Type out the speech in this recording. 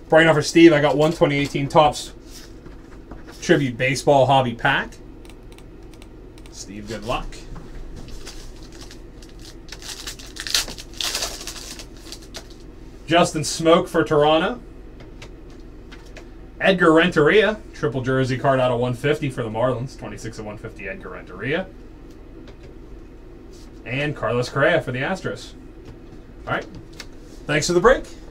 Right now for Steve, I got one 2018 Topps Tribute Baseball Hobby Pack. Steve, good luck. Justin Smoke for Toronto. Edgar Renteria, triple jersey card out of 150 for the Marlins. 26 of 150, Edgar Renteria. And Carlos Correa for the Astros. All right. Thanks for the break.